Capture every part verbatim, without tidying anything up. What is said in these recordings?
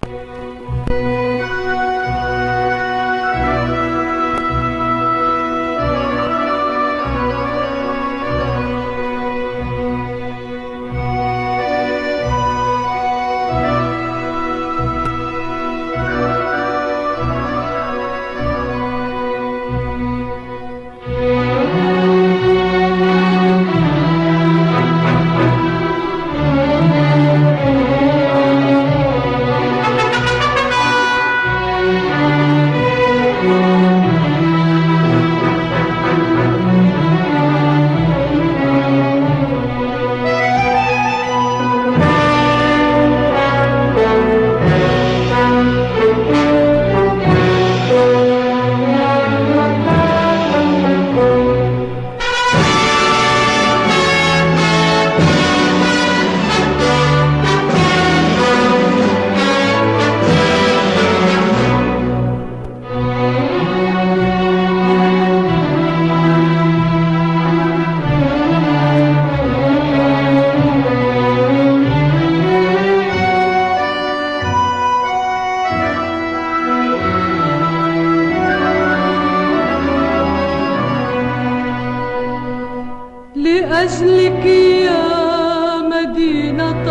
لأجلك يا مدينة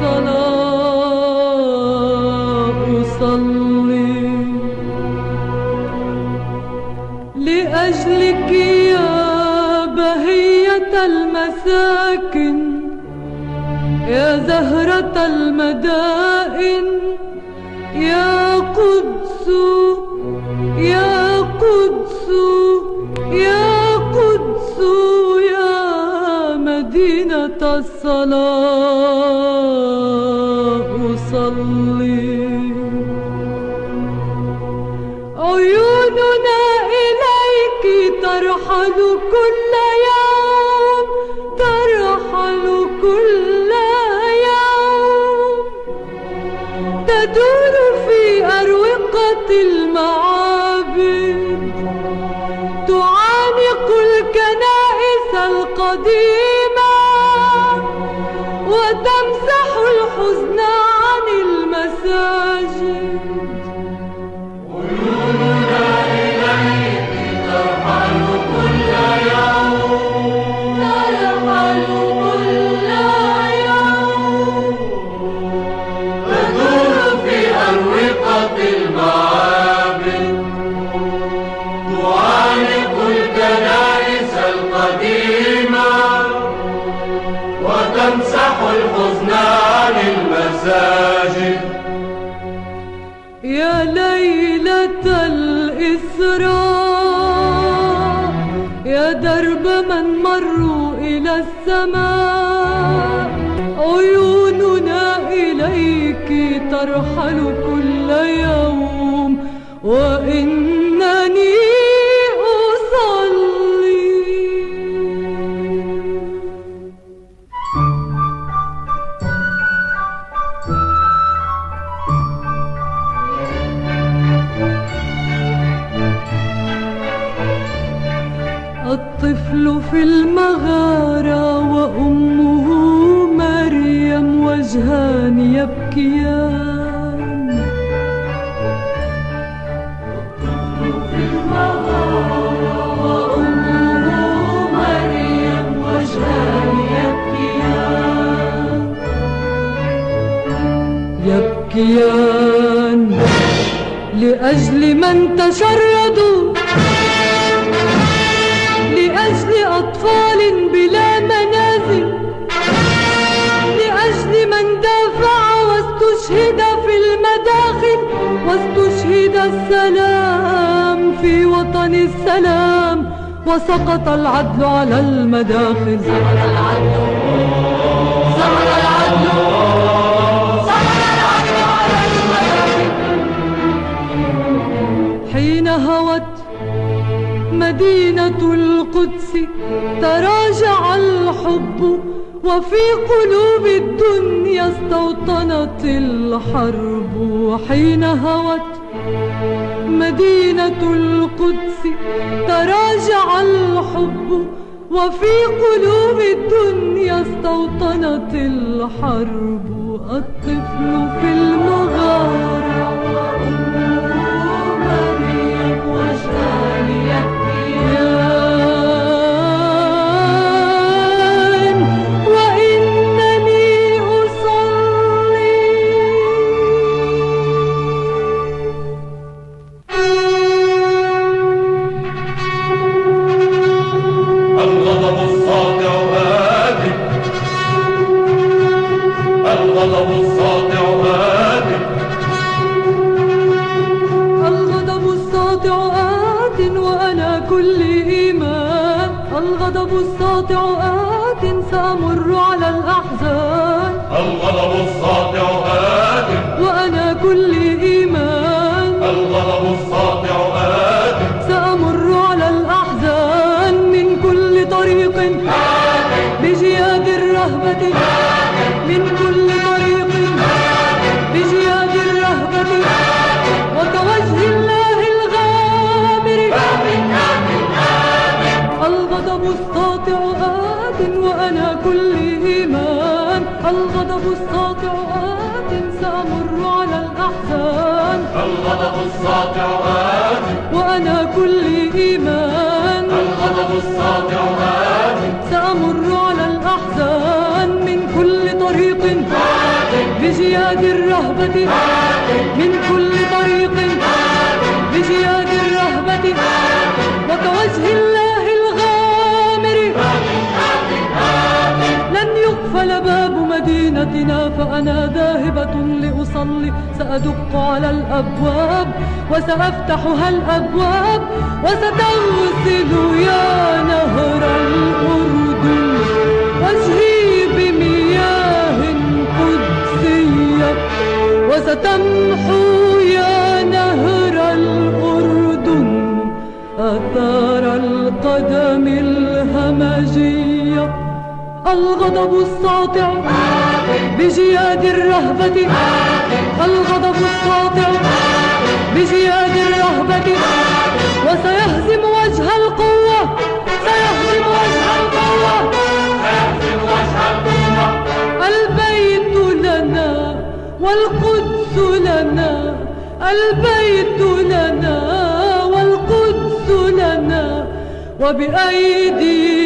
الصلاة أصلي، لأجلك يا بهية المساكن، يا زهرة المدائن، يا قدس يا قدس يا قدس يا مدينة الصلاة أصلي. عيوننا إليك ترحل كل يوم، ترحل كل يوم، تدور في أروقة المعابد، تعانق الكنائس القديمة وتمسح الحزن عن المساجد. عيوننا إليك ترحل كل يوم، ترحل كل يوم، تدور في أروقة المعابد، تعانق الكنائس القديمة وتمسح الحزن عن المساجد. يا ليلة الإسراء، يا درب من مروا إلى السماء، عيوننا إليك ترحل كل يوم، وإنني أصلي. الطفل في المغارة وأمه مريم وجهان يبكيان. الطفل في المغارة وأمه مريم وجهان يبكيان، يبكيان لأجل من تشردوا، لأجل أطفال بلا منازل، لأجل من دافع واستشهد في المداخل، واستشهد السلام في وطن السلام، وسقط العدل على المداخل. سقط العدل، سقط العدل، سقط العدل على المداخل. حين هوت مدينة القدس تراجع الحب، وفي قلوب الدنيا استوطنت الحرب. حين هوت مدينة القدس تراجع الحب، وفي قلوب الدنيا استوطنت الحرب. الطفل في المغارة وأمه مريم وجهان يبكيان وإنني أصلي. الغضب الساطع آت، الغضب الساطع آت، الغضب الساطع آت وأنا كل إيمان. الغضب الساطع آت سأمر على الأحزان. الغضب الساطع آت، وأنا كل إيمان. الغضب الساطع آت، سأمر على الأحزان من كل طريق بجياد الرهبة. من كل طريق بجياد الرهبة وكوجه الله الغامر. الغضب الساطع آت وأنا كل إيمان. الغضب الساطع آت سأمر على الأحزان. الغضب الساطع آت، وأنا كل إيمان. الغضب الساطع آت، سأمر على الأحزان من كل طريق بجياد الرهبة. من كل طريق بجياد الرهبة وكوجه الله الغامر. لن يقفل باب مدينتنا فأنا ذاهبة لأصلي. سأدق على الأبواب وسأفتحها الأبواب وستغسل يا نهر الأردن وجهي بمياه قدسية. وستمحو يا نهر الأردن آثار القدم الهمجية. الغضب الساطع بجياد الرهبة. الغضب الساطع بجياد الرهبة وسيهزم وجه القوة. سيهزم وجه القوة. سيهزم وجه القوة. البيت لنا والقدس لنا. البيت لنا والقدس لنا وبأيدي